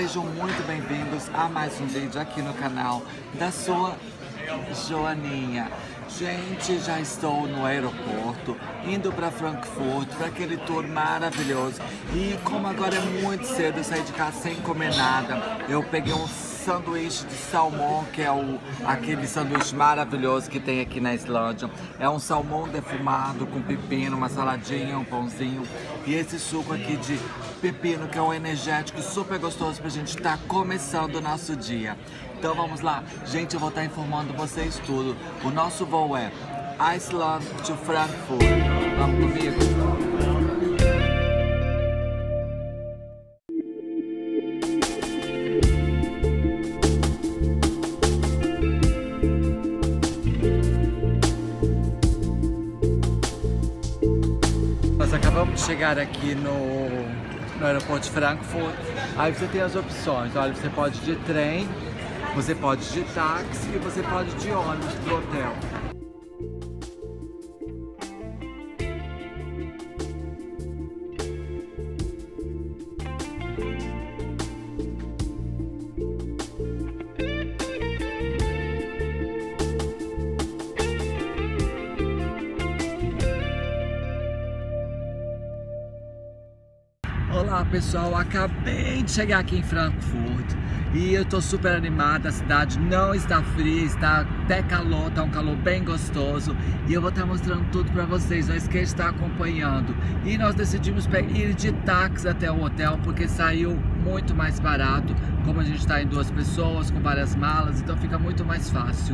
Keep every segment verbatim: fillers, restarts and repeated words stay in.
sejam muito bem-vindos a mais um vídeo aqui no canal da sua Joaninha. Gente, já estou no aeroporto, indo para Frankfurt, para aquele tour maravilhoso. E como agora é muito cedo, eu saí de casa sem comer nada. Eu peguei um sanduíche de salmão, que é o, aquele sanduíche maravilhoso que tem aqui na Islândia. É um salmão defumado com pepino, uma saladinha, um pãozinho. E esse suco aqui de pepino, que é um energético super gostoso pra gente estar começando o nosso dia. Então vamos lá, gente, eu vou estar informando vocês tudo. O nosso voo é Iceland to Frankfurt. Vamos comigo? Nós acabamos de chegar aqui no, no aeroporto de Frankfurt. Aí você tem as opções, olha, você pode ir de trem, você pode ir de táxi e você pode ir de ônibus pro hotel. Olá pessoal, acabei de chegar aqui em Frankfurt e eu tô super animada. A cidade não está fria, está até calor, tá um calor bem gostoso. E eu vou estar mostrando tudo pra vocês, não esqueça de estar acompanhando. E nós decidimos ir de táxi até o hotel porque saiu muito mais barato. Como a gente está em duas pessoas, com várias malas, então fica muito mais fácil.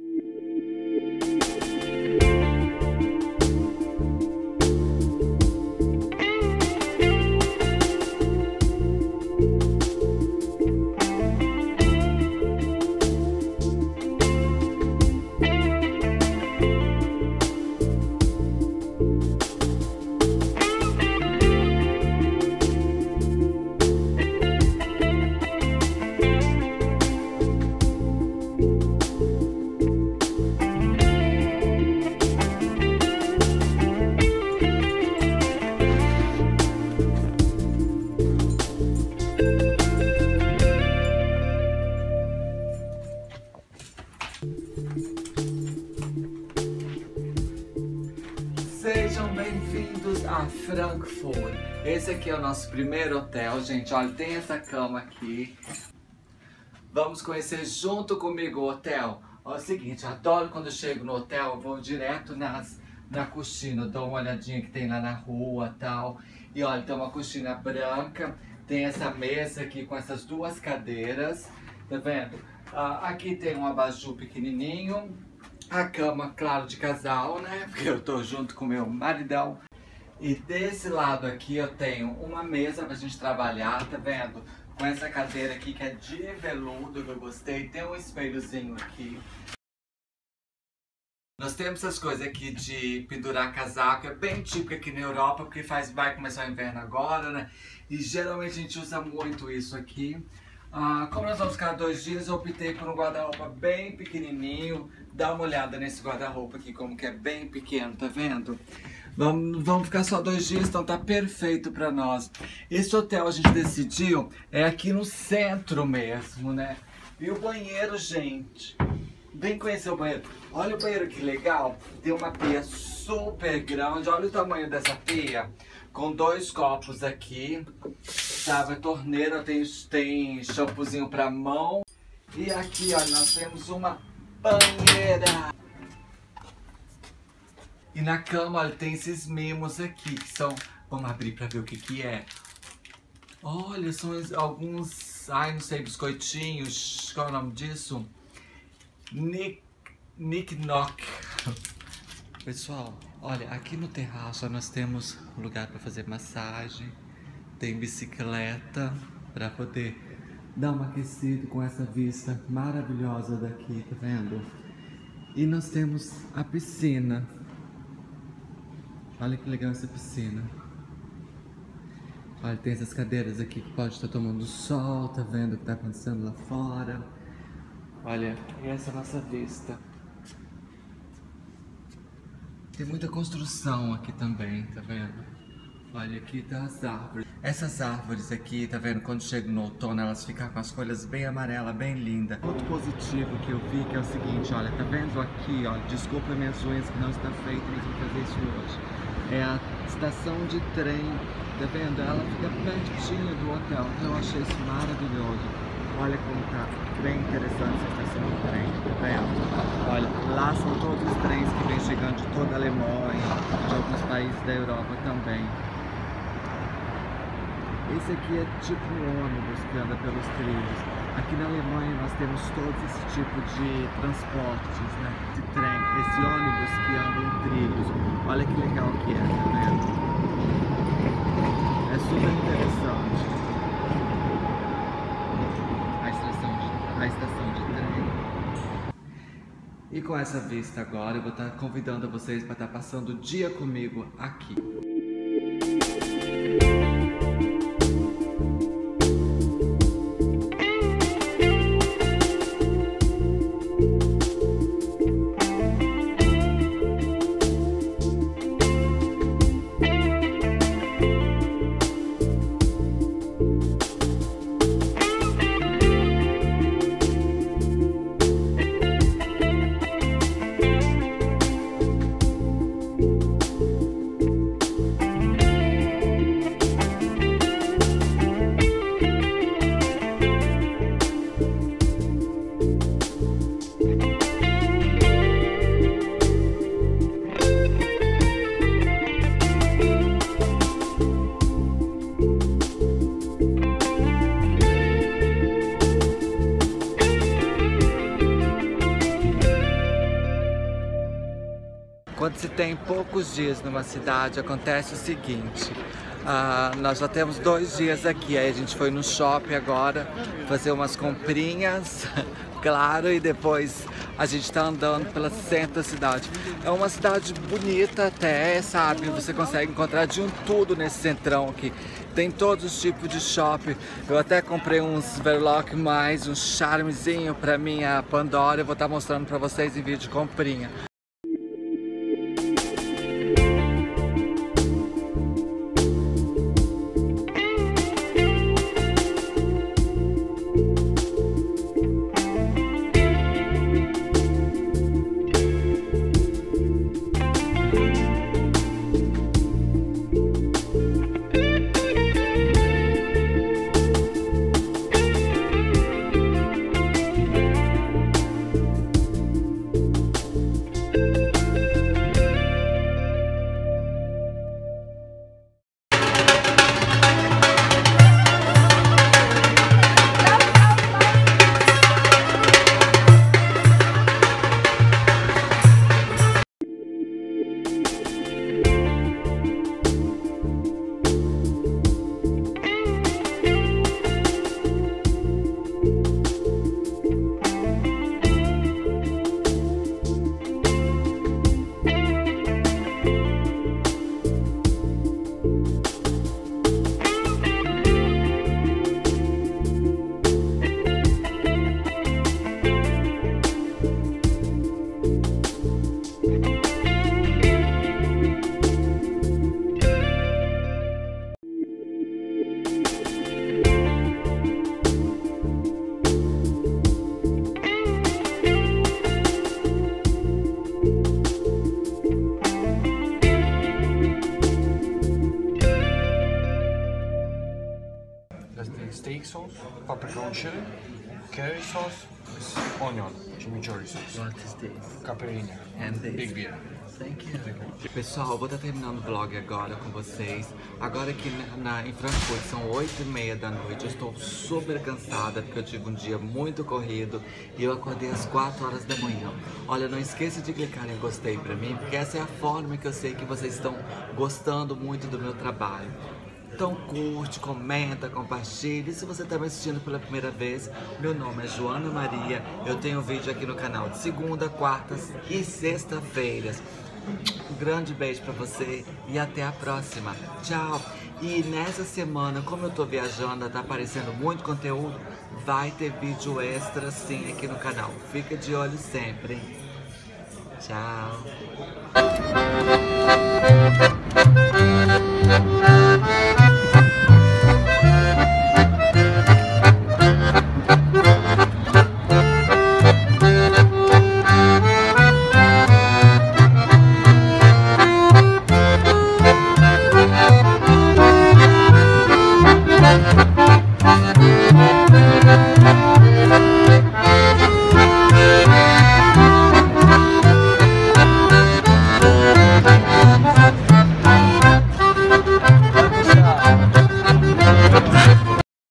Sejam bem-vindos a Frankfurt. Esse aqui é o nosso primeiro hotel, gente. Olha, tem essa cama aqui. Vamos conhecer junto comigo o hotel. Olha, é o seguinte, eu adoro quando eu chego no hotel, eu vou direto nas, na coxina, eu dou uma olhadinha que tem lá na rua e tal. E olha, tem uma coxina branca, tem essa mesa aqui com essas duas cadeiras, tá vendo? Ah, aqui tem um abajur pequenininho. A cama, claro, de casal, né? Porque eu tô junto com meu maridão. E desse lado aqui eu tenho uma mesa pra gente trabalhar, tá vendo? Com essa cadeira aqui que é de veludo, que eu gostei. Tem um espelhozinho aqui. Nós temos essas coisas aqui de pendurar casaco. É bem típico aqui na Europa, porque faz, vai começar o inverno agora, né? E geralmente a gente usa muito isso aqui. Ah, como nós vamos ficar dois dias, eu optei por um guarda-roupa bem pequenininho. Dá uma olhada nesse guarda-roupa aqui, como que é bem pequeno, tá vendo? Vamos, vamos ficar só dois dias, então tá perfeito pra nós. Esse hotel a gente decidiu, é aqui no centro mesmo, né? E o banheiro, gente, vem conhecer o banheiro. Olha o banheiro que legal, tem uma pia super grande, olha o tamanho dessa pia. Com dois copos aqui, sabe, a torneira tem, tem shampoozinho pra mão. E aqui, ó, nós temos uma banheira. E na cama, olha, tem esses mimos aqui, que são... Vamos abrir pra ver o que que é. Olha, são alguns... Ai, não sei, biscoitinhos. Qual é o nome disso? Nick... Nick Knock. Pessoal, olha, aqui no terraço nós temos lugar para fazer massagem, tem bicicleta para poder dar uma aquecida com essa vista maravilhosa daqui, tá vendo? E nós temos a piscina. Olha que legal essa piscina. Olha, tem essas cadeiras aqui que pode estar tomando sol, tá vendo o que tá acontecendo lá fora. Olha, e essa é a nossa vista. Tem muita construção aqui também, tá vendo? Olha aqui tá as árvores. Essas árvores aqui, tá vendo? Quando chega no outono, elas ficam com as folhas bem amarelas, bem lindas. Outro positivo que eu vi que é o seguinte, olha, tá vendo aqui, ó? Desculpa minhas unhas que não está feita, mas vou fazer isso hoje. É a estação de trem, tá vendo? Ela fica pertinho do hotel, então eu achei isso maravilhoso. Olha como tá bem interessante essa estação de trem, tá vendo? Olha, lá são todos os trens que vêm chegando de toda a Alemanha, de alguns países da Europa também. Esse aqui é tipo um ônibus que anda pelos trilhos. Aqui na Alemanha nós temos todo esse tipo de transportes, né? De trem, esse ônibus que anda em trilhos. Olha que legal que é, tá vendo? É super interessante. A estação de, a estação de trem. E com essa vista agora, eu vou estar convidando vocês para estar passando o dia comigo aqui. Quando se tem poucos dias numa cidade, acontece o seguinte, uh, nós já temos dois dias aqui, aí a gente foi no shopping agora fazer umas comprinhas, claro, e depois a gente tá andando pela centro da cidade. É uma cidade bonita até, sabe? Você consegue encontrar de um tudo nesse centrão aqui. Tem todos os tipos de shopping. Eu até comprei uns Verloc mais, um charmezinho pra minha Pandora. Eu vou estar mostrando pra vocês em vídeo de comprinha. Steak sauce, paprika and chili, curry sauce, onion, chimichurri sauce. What is this? Caipirinha. And this? Big beer. Thank you. Pessoal, vou estar terminando o vlog agora com vocês. Agora aqui na, na, em Frankfurt são oito e meia da noite. Eu estou super cansada porque eu tive um dia muito corrido e eu acordei às quatro horas da manhã. Olha, não esqueça de clicar em gostei pra mim, porque essa é a forma que eu sei que vocês estão gostando muito do meu trabalho. Então curte, comenta, compartilhe. E se você está me assistindo pela primeira vez, meu nome é Joana Maria. Eu tenho vídeo aqui no canal de segunda, quartas e sexta-feiras. Um grande beijo pra você e até a próxima. Tchau! E nessa semana, como eu tô viajando, tá aparecendo muito conteúdo, vai ter vídeo extra sim aqui no canal. Fica de olho sempre, hein? Tchau!